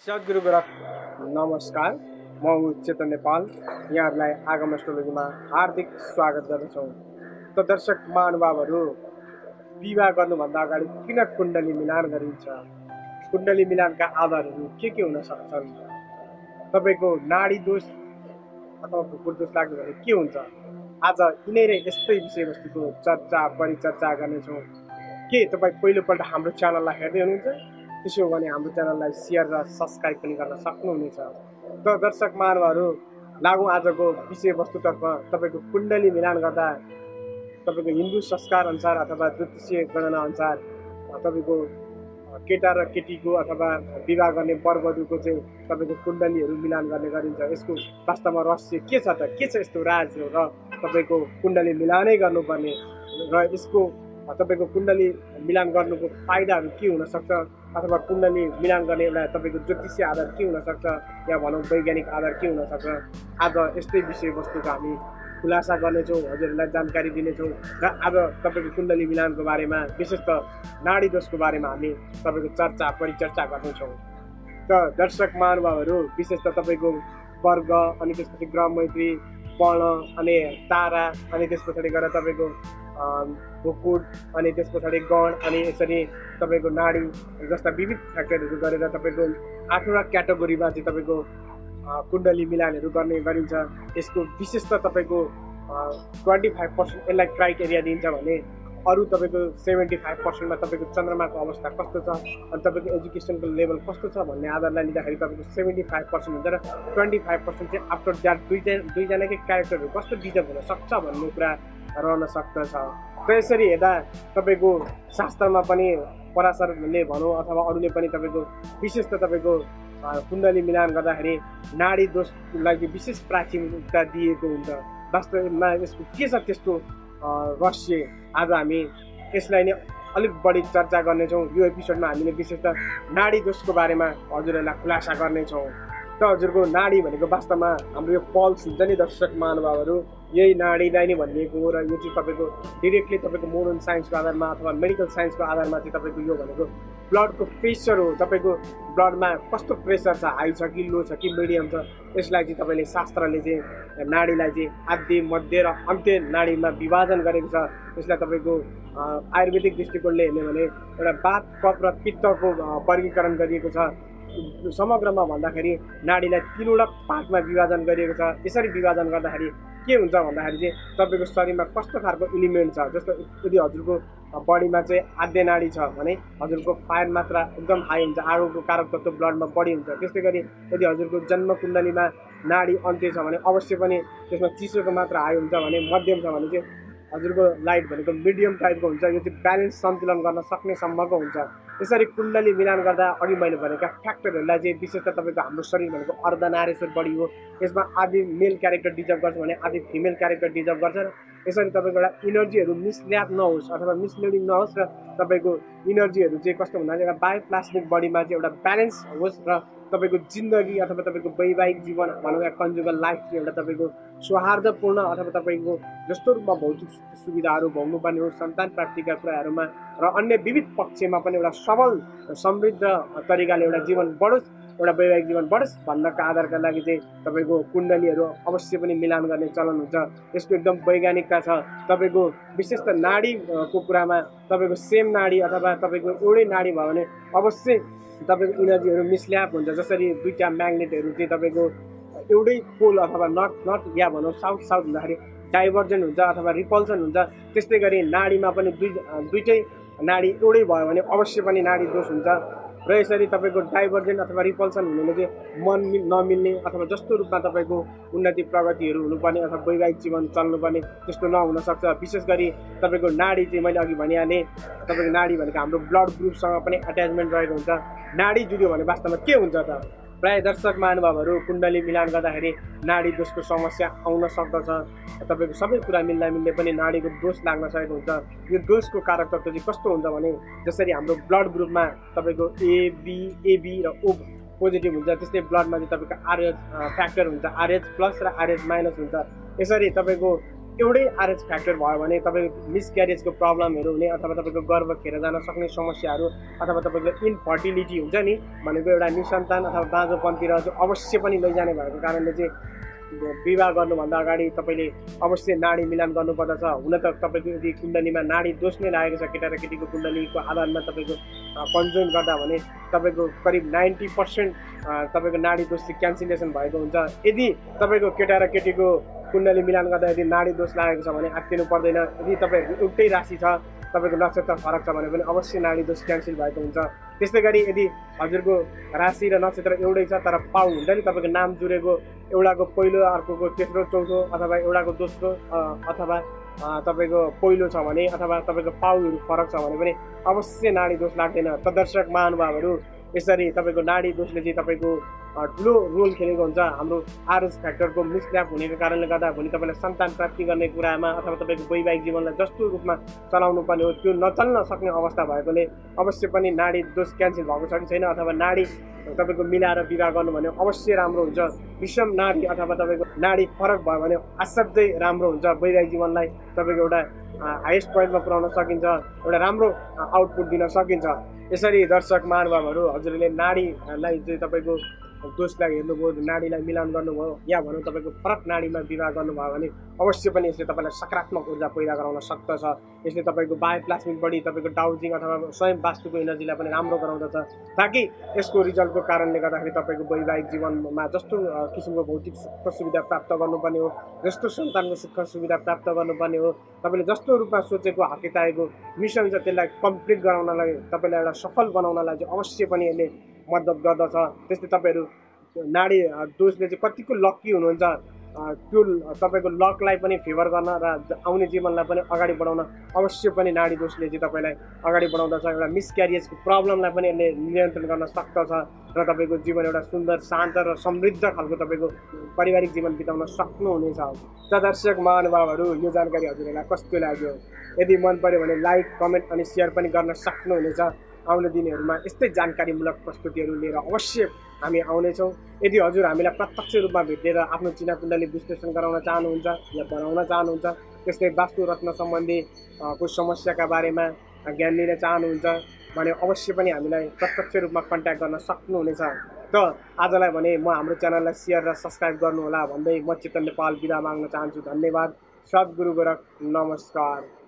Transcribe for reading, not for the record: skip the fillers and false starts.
सद्गुरु गोरख नमस्कार। म हुँ चेतन नेपाल। यहाँहरूलाई आगम एस्ट्रोलोजीमा हार्दिक स्वागत गर्दछौँ। त दर्शक महानुभावहरू, विवाह गर्नुभन्दा अगाडि किन कुण्डली मिलान गरिन्छ? कुण्डली मिलानका आधारहरू के हुन सक्छन्? तपाईँको नाडी दोष अथवा भुकुर दोष लाग्यो भने के हुन्छ? आज यिनै र यस्तै विषयवस्तुको चर्चा परिचर्चा गर्नेछौँ। के तपाईँ पहिलोपल्ट हाम्रो च्यानललाई हेर्दै हुनुहुन्छ? त्यसो हो भने हाम्रो च्यानललाई सेयर र सब्सक्राइब पनि गर्न सक्नुहुनेछ। त दर्शक महानुभावहरू, लागौँ आजको विषयवस्तुतर्फ। तपाईँको कुण्डली मिलान गर्दा तपाईँको हिन्दू संस्कार अनुसार अथवा ज्योतिषीय गणना अनुसार तपाईँको केटा र केटीको अथवा विवाह गर्ने वरवधुको चाहिँ तपाईँको कुण्डलीहरू मिलान गर्ने गरिन्छ। यसको वास्तवमा रहस्य के छ त? के छ यस्तो राज र तपाईँको कुण्डली मिलानै गर्नुपर्ने र यसको तपाईँको कुण्डली मिलान गर्नुको फाइदाहरू के हुनसक्छ अथवा कुण्डली मिलान गर्ने एउटा तपाईँको ज्योतिषीय आधार के हुनसक्छ या भनौँ वैज्ञानिक आधार के हुनसक्छ? आज यस्तै विषयवस्तुको हामी खुलासा गर्नेछौँ, हजुरहरूलाई जानकारी दिनेछौँ। र आज तपाईँको कुण्डली मिलानको बारेमा विशेष त नाडी दोषको बारेमा हामी तपाईँको चर्चा परिचर्चा गर्नेछौँ। त दर्शक महानुभावहरू, विशेष त तपाईँको वर्ग अनि त्यसपछि ग्रह मैत्री, वर्ण अनि तारा अनि त्यस पछाडि गएर तपाईँको भुकुट अनि त्यस पछाडि गण अनि यसरी तपाईँको नाडी जस्ता विविध फ्याक्टरहरू गरेर तपाईँको 8वटा क्याटेगोरीमा चाहिँ तपाईँको कुण्डली मिलानहरू गर्ने गरिन्छ। यसको विशेष त तपाईँको 25% यसलाई क्राइटेरिया दिन्छ भने अरू तपाईँको 75%मा तपाईँको चन्द्रमाको अवस्था कस्तो छ अनि तपाईँको एजुकेसनको लेभल कस्तो छ भन्ने आधारलाई लिँदाखेरि तपाईँको 75% हुन्छ र 25% चाहिँ आफ्टर द्याट दुईजनाकै क्यारेक्टरहरू कस्तो डिजर्भ हुन सक्छ भन्ने कुरा रहन सक्दछ। र यसरी हेर्दा तपाईँको शास्त्रमा पनि पराशरले भनौँ अथवा अरूले पनि तपाईँको विशेष त तपाईँको कुण्डली मिलान गर्दाखेरि नाडी दोषलाई चाहिँ विशेष प्राथमिकता दिएको हुन्छ। वास्तवमा यसको के छ त्यस्तो रहस्य? आज हामी यसलाई नै अलिक बढी चर्चा गर्नेछौँ। यो एपिसोडमा हामीले विशेष त नाडी दोषको बारेमा हजुरहरूलाई खुलासा गर्नेछौँ। त हजुरको नाडी भनेको वास्तवमा हाम्रो यो पल्स हुन्छ नि दर्शक महानुभावहरू, यही नाडीलाई नै भनिएको हो। र यो चाहिँ तपाईँको डिरेक्टली तपाईँको मोडर्न साइन्सको आधारमा अथवा मेडिकल साइन्सको आधारमा चाहिँ तपाईँको यो भनेको ब्लडको प्रेसर हो। तपाईँको ब्लडमा कस्तो प्रेसर छ, हाई छ कि लो छ कि मिडियम छ, यसलाई चाहिँ तपाईँले शास्त्रले चाहिँ नाडीलाई चाहिँ आद्य मध्य र अन्त्य नाडीमा विभाजन गरेको छ। यसलाई तपाईँको आयुर्वेदिक दृष्टिकोणले हेर्ने भने एउटा वात कफ र पित्तको वर्गीकरण गरिएको छ। समग्रमा भन्दाखेरि नाडीलाई 3वटा पार्टमा विभाजन गरिएको छ। यसरी विभाजन गर्दाखेरि के हुन्छ भन्दाखेरि चाहिँ तपाईँको शरीरमा कस्तो खालको इलिमेन्ट छ, जस्तो यदि हजुरको बडीमा चाहिँ आद्य नाडी छ भने हजुरको फायर मात्रा एकदम हाई हुन्छ, आगोको कारक तत्त्व ब्लडमा बढी हुन्छ। त्यस्तै गरी यदि हजुरको जन्म कुण्डलीमा नाडी अन्त्य छ भने अवश्य पनि त्यसमा चिसोको मात्रा हाई हुन्छ भने मध्यम छ भने चाहिँ हजुरको लाइट भनेको मिडियम टाइपको हुन्छ। यो चाहिँ ब्यालेन्स सन्तुलन गर्न सक्ने सम्मको हुन्छ। यसरी कुण्डली मिलान गर्दा अघि मैले भनेका फ्याक्टरहरूलाई चाहिँ विशेष त तपाईँको हाम्रो शरीर भनेको अर्धनारेश्वर बडी हो। यसमा आधी मेल क्यारेक्टर डिजर्भ गर्छ भने आधी फिमेल क्यारेक्टर डिजर्भ गर्छ। र यसरी तपाईँको एउटा इनर्जीहरू मिसल्याप नहोस् अथवा मिसलिडिङ नहोस् र तपाईँको इनर्जीहरू चाहिँ कस्तो भन्दा एउटा बायोप्लास्मिक बडीमा चाहिँ एउटा ब्यालेन्स होस् र तपाईँको जिन्दगी अथवा तपाईँको वैवाहिक जीवन भनौँ या कन्जुगल लाइफ चाहिँ एउटा तपाईँको सौहार्दपूर्ण अथवा तपाईँको जस्तो रूपमा भौतिक सुविधाहरू भोग्नुपर्ने हो, सन्तान प्राप्तिका कुराहरूमा र अन्य विविध पक्षमा पनि एउटा सबल समृद्ध तरिकाले एउटा जीवन बढोस्, एउटा वैवाहिक जीवन बढोस् भन्नका आधारका लागि चाहिँ तपाईँको कुण्डलीहरू अवश्य पनि मिलान गर्ने चलन हुन्छ। यसको एकदम वैज्ञानिकता छ। तपाईँको विशेष त नाडीको कुरामा तपाईँको सेम नाडी अथवा तपाईँको एउटै नाडी भयो भने अवश्य तपाईँको इनर्जीहरू मिसल्याप हुन्छ। जसरी दुईवटा म्याग्नेटहरू चाहिँ तपाईँको एउटै पोल अथवा नर्थ या भनौँ साउथ हुँदाखेरि डाइभर्जन हुन्छ अथवा रिपल्सन हुन्छ। त्यस्तै गरी नाडीमा पनि दुईटै नाडी एउटै भयो भने अवश्य पनि नाडी दोष हुन्छ। र यसरी तपाईँको डाइभर्जन अथवा रिपल्सन हुनुले चाहिँ मन नमिल्ने अथवा जस्तो रूपमा तपाईँको उन्नति प्रगतिहरू हुनुपर्ने अथवा वैवाहिक जीवन चल्नुपर्ने त्यस्तो नहुनसक्छ। विशेष गरी तपाईँको नाडी चाहिँ मैले अघि भनिहालेँ, तपाईँको नाडी भनेको हाम्रो ब्लड ग्रुपसँग पनि एट्याचमेन्ट रहेको हुन्छ। नाडी जुड्यो भने वास्तवमा के हुन्छ त? प्रायः दर्शक महानुभावहरू, कुण्डली मिलान गर्दाखेरि नाडी दोषको समस्या आउन सक्दछ। तपाईँको सबै कुरा मिल्दै पनि नाडीको दोष लाग्न सकेको हुन्छ। यो दोषको कारक तत्त्व चाहिँ कस्तो हुन्छ भने जसरी हाम्रो ब्लड ग्रुपमा तपाईँको एबी र ओ पोजिटिभ हुन्छ, त्यस्तै ब्लडमा चाहिँ तपाईँको आरएच फ्याक्टर हुन्छ, आरएच प्लस र आरएच माइनस हुन्छ। यसरी तपाईँको एउटै आरएच फ्याक्टर भयो भने तपाईँको मिसक्यारेजको प्रब्लमहरू हुने अथवा तपाईँको गर्भ खेर जान सक्ने समस्याहरू अथवा तपाईँको इन्फर्टिलिटी हुन्छ नि भनेको एउटा निसन्तान अथवा बाँझोपनतिर चाहिँ अवश्य पनि लैजाने भएको कारणले चाहिँ विवाह गर्नुभन्दा अगाडि तपाईँले अवश्य नाडी मिलान गर्नुपर्दछ। हुन त तपाईँको यदि कुण्डलीमा नाडी दोष नै लागेको छ केटा र केटीको कुण्डलीको आधारमा तपाईँको कन्जुम गर्दा भने तपाईँको करिब 90% तपाईँको नाडी दोष चाहिँ क्यान्सलेसन भएको हुन्छ। यदि तपाईँको केटा र केटीको कुण्डली मिलान गर्दा यदि नाडी दोष लागेको छ भने आत्तिनु पर्दैन। यदि तपाईँहरूको एउटै राशि छ तपाईँको नक्षत्र फरक छ भने पनि अवश्य नाडी दोष क्यान्सल भएको हुन्छ। त्यस्तै गरी यदि हजुरको राशि र नक्षत्र एउटै छ तर पाउ हुन्छ नि तपाईँको नाम जुरेको एउटाको पहिलो अर्कोको तेस्रो चौथो अथवा एउटाको दोस्रो अथवा तपाईँको पहिलो छ भने अथवा तपाईँको पाउहरू फरक छ भने पनि अवश्य नाडी दोष लाग्दैन। त दर्शक महानुभावहरू यसरी तपाईँको नाडी दोषले चाहिँ तपाईँको ठुलो रोल खेलेको हुन्छ। हाम्रो आरएच फ्याक्टरको मिसम्याप हुनेको कारणले गर्दा भोलि तपाईँलाई सन्तान प्राप्ति गर्ने कुरामा अथवा तपाईँको वैवाहिक जीवनलाई जस्तो रूपमा चलाउनु पर्ने हो त्यो नचल्न सक्ने अवस्था भएकोले अवश्य पनि नाडी दोष क्यान्सल भएको छ कि छैन अथवा नाडी तपाईँको मिलाएर विवाह गर्नु भने अवश्य राम्रो हुन्छ। विषम नाडी अथवा तपाईँको नाडी फरक भयो भने असाध्यै राम्रो हुन्छ। वैवाहिक जीवनलाई तपाईँको एउटा हाइएस्ट पोइन्टमा पुर्याउन सकिन्छ, एउटा राम्रो आउटपुट दिन सकिन्छ। यसरी दर्शक महानुभावहरू हजुरले नाडीलाई चाहिँ तपाईँको दोषलाई हेर्नुभयो, नाडीलाई मिलान गर्नुभयो या भनौँ तपाईँको फरक नाडीमा विवाह गर्नुभयो भने अवश्य पनि यसले तपाईँलाई सकारात्मक ऊर्जा पैदा गराउन सक्दछ। यसले तपाईँको बायोप्लाज्मिक बडी तपाईँको डाउजिङ अथवा स्वयं वास्तुको एनर्जीलाई पनि राम्रो गराउँदछ ताकि यसको रिजल्टको कारणले गर्दाखेरि तपाईँको वैवाहिक जीवनमा जस्तो किसिमको भौतिक सुख सुविधा प्राप्त गर्नुपर्ने हो, जस्तो सन्तानको सुख सुविधा प्राप्त गर्नुपर्ने हो, तपाईँले जस्तो रूपमा सोचेको हाकिताएको मिसन छ त्यसलाई कम्प्लिट गराउनलाई तपाईँलाई एउटा सफल बनाउनलाई चाहिँ अवश्य पनि यसले मद्दत गर्दछ। त्यस्तै तपाईँहरू नाडी दोषले चाहिँ कतिको लक्की हुनुहुन्छ त्यो तपाईँको लकलाई पनि फेभर गर्न र आउने जीवनलाई पनि अगाडि बढाउन अवश्य पनि नाडी दोषले चाहिँ तपाईँलाई अगाडि बढाउँदछ। एउटा मिसक्यारियजको प्रब्लमलाई पनि यसले नियन्त्रण गर्न सक्दछ र तपाईँको जीवन एउटा सुन्दर शान्त र समृद्ध खालको तपाईँको पारिवारिक जीवन बिताउन सक्नुहुनेछ। त दर्शक महानुभावहरू यो जानकारी हजुरहरूलाई कस्तो लाग्यो? यदि मन पर्यो भने लाइक कमेन्ट अनि सेयर पनि गर्न सक्नुहुनेछ। आउने दिनहरूमा यस्तै जानकारीमूलक प्रस्तुतिहरू लिएर अवश्य हामी आउनेछौँ। यदि हजुर हामीलाई प्रत्यक्ष रूपमा भेटेर आफ्नो चिना कुण्डली विश्लेषण गराउन चाहनुहुन्छ या बनाउन चाहनुहुन्छ, त्यस्तै वास्तु रत्न सम्बन्धी कुछ समस्याका बारेमा ज्ञान लिन चाहनुहुन्छ भने अवश्य पनि हामीलाई प्रत्यक्ष रूपमा कन्ट्याक्ट गर्न सक्नुहुनेछ। त आजलाई भने म हाम्रो च्यानललाई सेयर र सब्सक्राइब गर्नुहोला भन्दै म चेतन नेपाल बिदा माग्न चाहन्छु। धन्यवाद। सद्गुरु गोरख। नमस्कार।